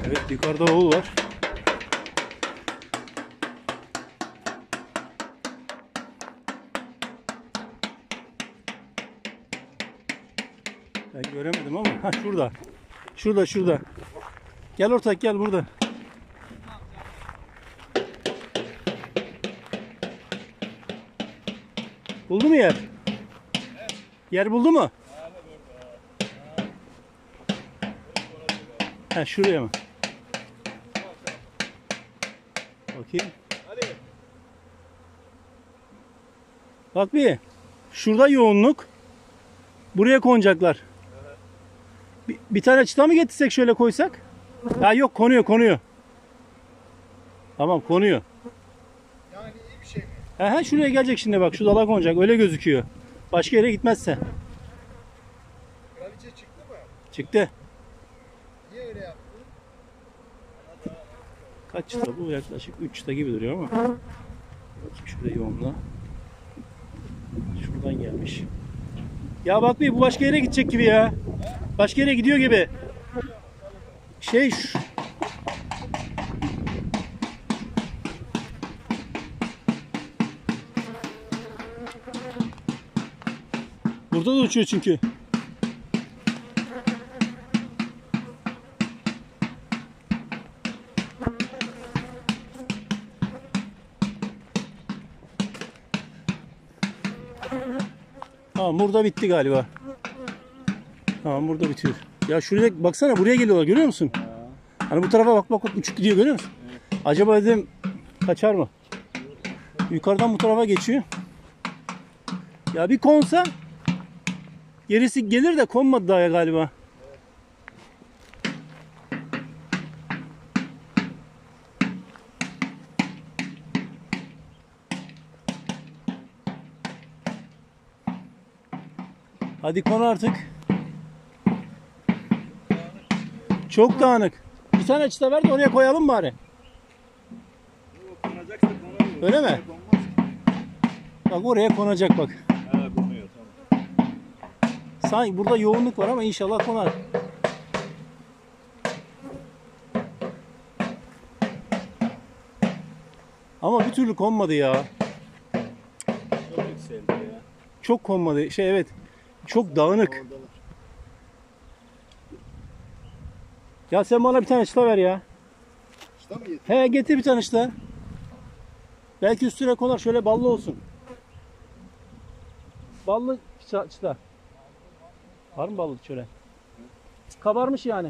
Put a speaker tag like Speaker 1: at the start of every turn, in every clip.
Speaker 1: Evet, yukarıda oğul var. Ben göremedim ama ha şurada. Şurada. Gel ortak, gel burada. Buldu mu yer? Yer buldu mu? Ha şuraya mı? Bakayım. Bak şurada yoğunluk. Buraya konacaklar. Bir tane çıta mı getirsek, şöyle koysak? Ya yok, konuyor. Tamam, konuyor.
Speaker 2: Yani iyi bir şey mi?
Speaker 1: Aha, şuraya gelecek şimdi, bak şu dala konacak, öyle gözüküyor. Başka yere gitmezse.
Speaker 2: Kraliçe çıktı mı?
Speaker 1: Çıktı.
Speaker 2: Niye öyle yaptı?
Speaker 1: Kaç çıta bu? Yaklaşık 3 çıta gibi duruyor ama. Bakayım şurada yoğunla. Şuradan gelmiş. Ya bak bu başka yere gidecek gibi ya. Başka yere gidiyor gibi. Burada da uçuyor çünkü. Tamam, burada bitti galiba. Tamam, burada bitiyor. Ya şuraya baksana, buraya geliyorlar, görüyor musun? Hani bu tarafa bak uçup gidiyor, görüyor musun? Acaba dedim kaçar mı? Yukarıdan bu tarafa geçiyor. Ya bir konsa gerisi gelir de konmadı daha ya galiba. Hadi kon artık. Çok dağınık. Bir tane çıta ver de oraya koyalım bari. Öyle mi? Bak oraya konacak bak.
Speaker 2: Konuyor, tamam.
Speaker 1: Sanki burada yoğunluk var ama inşallah konar. Ama bir türlü konmadı ya.
Speaker 2: Çok yükseldi ya.
Speaker 1: Çok konmadı. Evet. Çok dağınık. Ya sen bana bir tane çıta ver ya.
Speaker 2: Çıta mı yedi?
Speaker 1: He, getir bir tane çıta. Belki üstüne konar, şöyle ballı olsun. Ballı çıta. Var mı ballı şöyle? Kabarmış yani.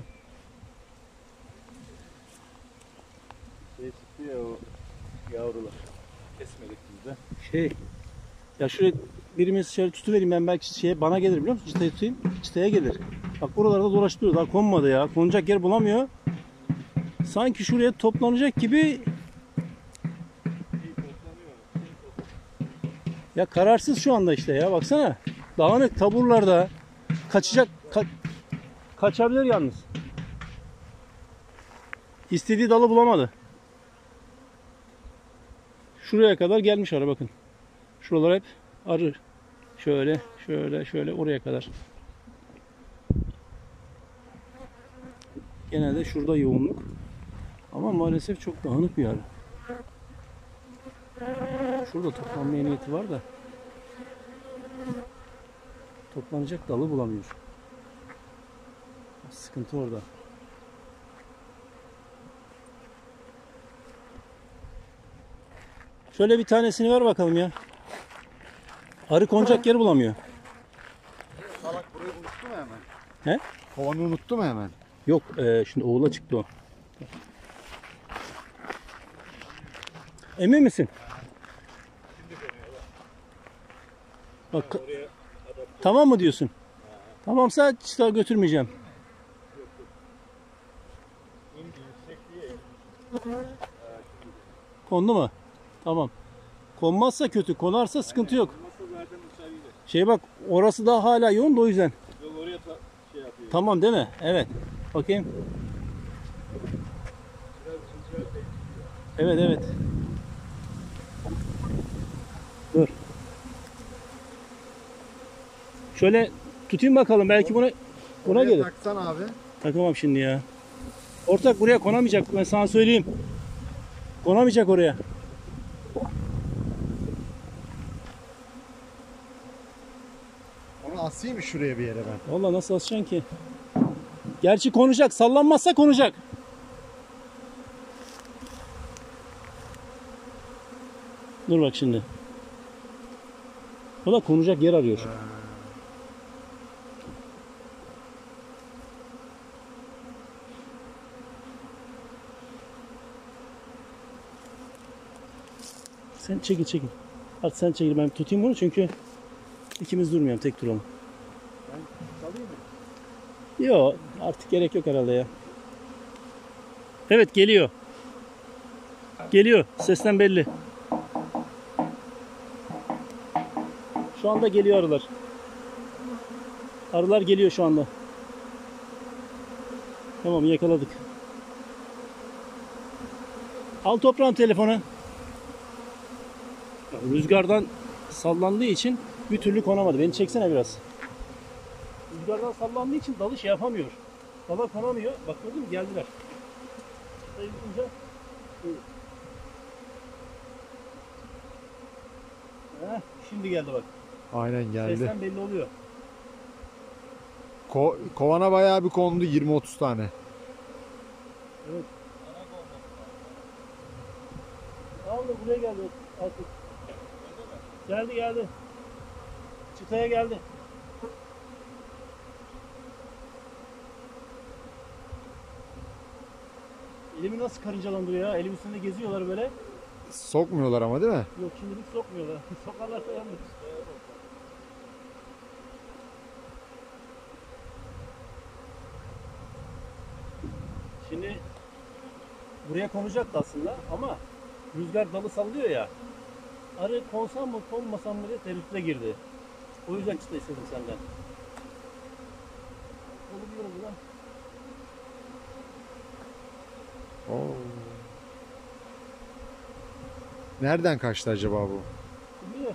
Speaker 2: Çıktı ya o yavrular. Kesmedik biz de.
Speaker 1: Ya şuraya birimiz şöyle tutuvereyim, ben belki bana gelir, biliyor musun? Çıtayı tutayım. Çıtaya gelir. Bak buralarda dolaştırıyor. Daha konmadı ya. Konacak yer bulamıyor. Sanki şuraya toplanacak gibi. Ya kararsız şu anda işte ya. Baksana. Dağınık taburlarda. Kaçabilir yalnız. İstediği dalı bulamadı. Şuraya kadar gelmiş arı, bakın. Şuralar hep arı. Şöyle oraya kadar. Genelde şurada yoğunluk. Ama maalesef çok dağınık bir arı. Şurada toplanmaya niyeti var da toplanacak dalı bulamıyor. Sıkıntı orada. Şöyle bir tanesini ver bakalım ya. Arı konacak yer bulamıyor.
Speaker 2: Salak burayı unuttu mu hemen?
Speaker 1: He?
Speaker 2: Kovanı unuttu mu hemen?
Speaker 1: Yok, şimdi oğula çıktı o. Emin misin? Bak, tamam mı diyorsun? Tamamsa çıta götürmeyeceğim. Kondu mu? Tamam. Konmazsa kötü, konarsa sıkıntı yok. Bak, orası da hala yoğun da o yüzden. Tamam değil mi? Evet. Bakayım. Evet. Dur. Şöyle tutayım bakalım, belki buna gelir.
Speaker 2: Taksan abi.
Speaker 1: Takamam şimdi ya. Ortak buraya konamayacak. Ben sana söyleyeyim. Konamayacak oraya.
Speaker 3: Onu asayım mı şuraya bir yere ben?
Speaker 1: Vallahi nasıl asacaksın ki? Gerçi konacak. Sallanmazsa konacak. Dur bak şimdi. O da konacak yer arıyor. Sen çekil. Hadi sen çekil, ben tutayım bunu çünkü ikimiz durmayalım, tek duralım.
Speaker 3: Ben salayım mı?
Speaker 1: Yok artık gerek yok herhalde ya. Evet geliyor. Geliyor. Sesten belli. Şu anda geliyor arılar. Arılar geliyor şu anda. Tamam yakaladık. Al toprağın telefonu. Rüzgardan sallandığı için bir türlü konamadı. Beni çeksene biraz. Rüzgardan sallandığı için dalı şey yapamıyor. Dala konamıyor. Bak gördün mü? Geldiler. Sayılınca şimdi geldi bak.
Speaker 3: Aynen geldi.
Speaker 1: Sesten belli oluyor.
Speaker 3: Kovana bayağı bir kondu, 20-30 tane.
Speaker 1: Evet. Tamam da buraya geldi artık. Geldi. Çıtaya geldi. Elimi nasıl karıncalandırıyor ya? Elim üstünde geziyorlar böyle.
Speaker 3: Sokmuyorlar ama değil mi?
Speaker 1: Yok şimdilik sokmuyorlar. Sokarlarsa yandık. Şimdi buraya konacaktı aslında ama rüzgar dalı sallıyor ya. Arı konsam mı konmasam mı diye tereddüte girdi. O yüzden çıta istedim senden. Oluyor mu lan?
Speaker 3: Oo. Nereden kaçtı acaba bu?
Speaker 1: Biliyor.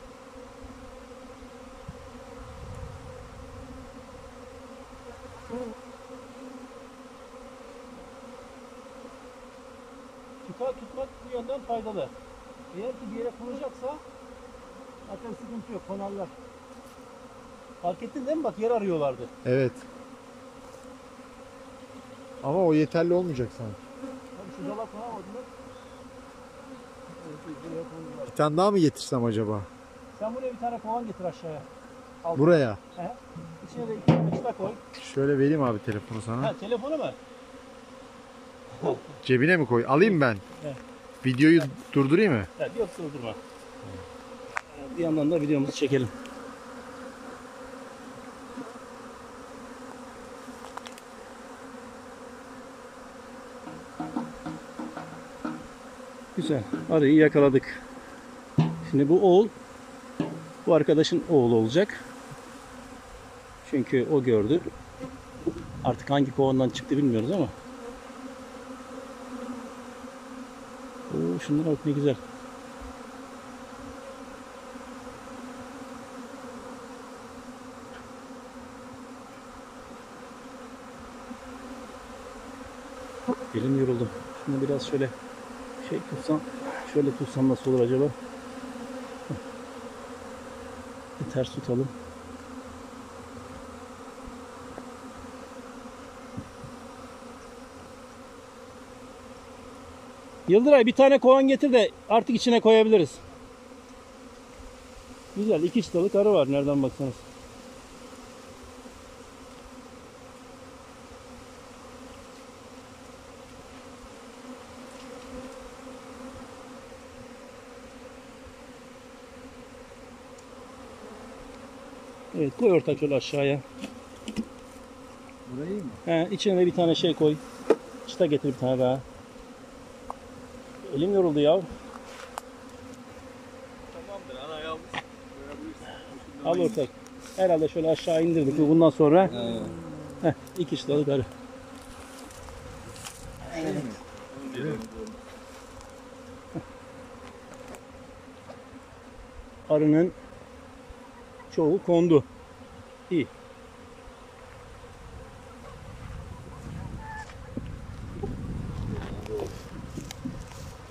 Speaker 1: Çıta tutmak bu yönden faydalı. Eğer ki bir yere konacaksa zaten sıkıntı yok, konarlar. Fark ettin değil mi? Bak yer arıyorlardı.
Speaker 3: Evet. Ama o yeterli olmayacak sanki.
Speaker 1: Tabii şu dala konamadılar. Evet, buraya kondular.
Speaker 3: Bir tane daha mı getirsem acaba?
Speaker 1: Sen buraya bir tane kovan getir aşağıya. Al.
Speaker 3: Buraya.
Speaker 1: He. İçine de 2 tane çıta koy.
Speaker 3: Şöyle vereyim abi telefonu sana.
Speaker 1: Ha, telefonu mu?
Speaker 3: Cebine mi koy? Alayım ben.
Speaker 1: Evet.
Speaker 3: Videoyu durdurayım mı?
Speaker 1: Evet, yok durdurma. Bir yandan da videomuzu çekelim. Güzel. Arıyı yakaladık. Şimdi bu oğul, bu arkadaşın oğlu olacak. Çünkü o gördü. Artık hangi kovandan çıktı bilmiyoruz ama. Oo, şunlara bak ne güzel. Elim yoruldu. Şunu biraz şöyle tutsam, şöyle tutsam nasıl olur acaba? Bir ters tutalım. Yıldıray bir tane kovan getir de artık içine koyabiliriz. Güzel, 2 çıtalık arı var nereden baksanız. Evet, koy ortak şöyle aşağıya.
Speaker 3: Burayı mı?
Speaker 1: He, içine de bir tane şey koy. Çıta getir bir tane daha. Elim yoruldu ya.
Speaker 2: Tamamdır ana yavrum.
Speaker 1: Al ortak. Herhalde şöyle aşağı indirdik. Bundan sonra 2 çıtalık arı. Arının çoğu kondu. İyi.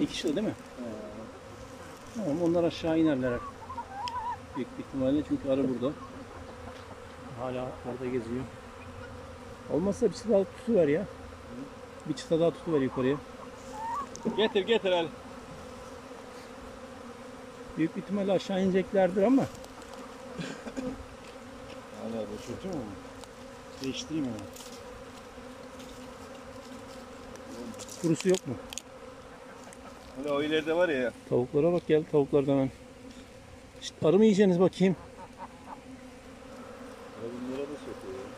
Speaker 1: bitişli değil mi? Tamam, onlar aşağı inerler. Büyük bir ihtimalle çünkü arı burada. Hala orada geziyor. Olmazsa bir çıta daha tutuver ya. Bir çıta daha tutuver yukarıya.
Speaker 2: Getir Ali.
Speaker 1: Büyük bir ihtimalle aşağı ineceklerdir ama.
Speaker 3: Hala boşaltıyor mu? Değiştireyim hemen.
Speaker 1: Kurusu yok mu?
Speaker 2: Ali o ileride var ya.
Speaker 1: Tavuklara bak, gel tavuklardan hemen. İşte arı mı yiyeceksiniz bakayım?
Speaker 2: Ali bunlara da sokuyor ya.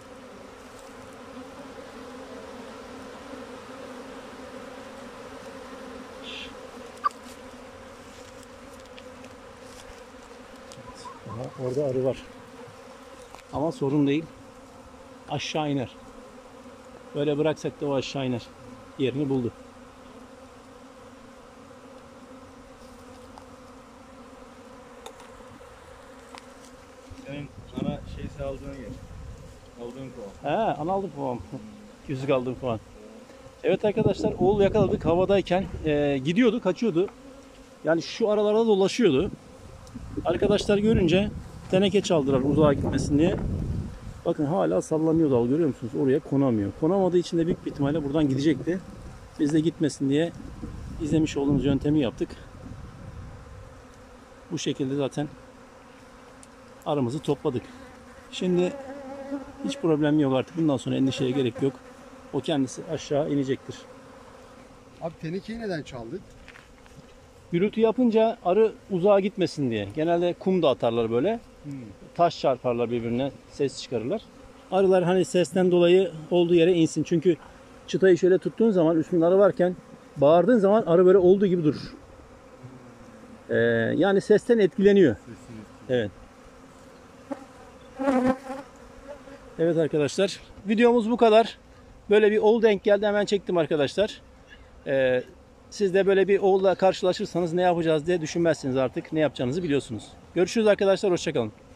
Speaker 1: Aha, orada arı var. Ama sorun değil. Aşağı iner. Böyle bıraksak da o aşağı iner. Yerini buldu.
Speaker 2: Senin ana şeysi aldığın yer. Aldığın kova.
Speaker 1: He, ana aldım puan. Yüzük aldım puan. Evet arkadaşlar, oğul yakaladık. Havadayken gidiyordu, kaçıyordu. Yani şu aralarda dolaşıyordu. Arkadaşlar görünce teneke çaldılar uzağa gitmesin diye. Bakın hala sallanıyor dal, görüyor musunuz? Oraya konamıyor. Konamadığı için de büyük bir ihtimalle buradan gidecekti. Biz de gitmesin diye izlemiş olduğumuz yöntemi yaptık. Bu şekilde zaten arımızı topladık. Şimdi hiç problem yok artık. Bundan sonra endişeye gerek yok. O kendisi aşağı inecektir.
Speaker 3: Abi tenekeyi neden çaldık?
Speaker 1: Gürültü yapınca arı uzağa gitmesin diye. Genelde kum da atarlar böyle. Taş çarparlar birbirine, ses çıkarırlar. Arılar hani sesten dolayı olduğu yere insin. Çünkü çıtayı şöyle tuttuğun zaman, üstünde arı varken bağırdığın zaman arı böyle olduğu gibi durur. Yani sesten etkileniyor. Evet. Evet arkadaşlar, videomuz bu kadar. Böyle bir oğul denk geldi, hemen çektim arkadaşlar. Siz de böyle bir oğulla karşılaşırsanız ne yapacağız diye düşünmezsiniz artık. Ne yapacağınızı biliyorsunuz. Görüşürüz arkadaşlar, hoşça kalın.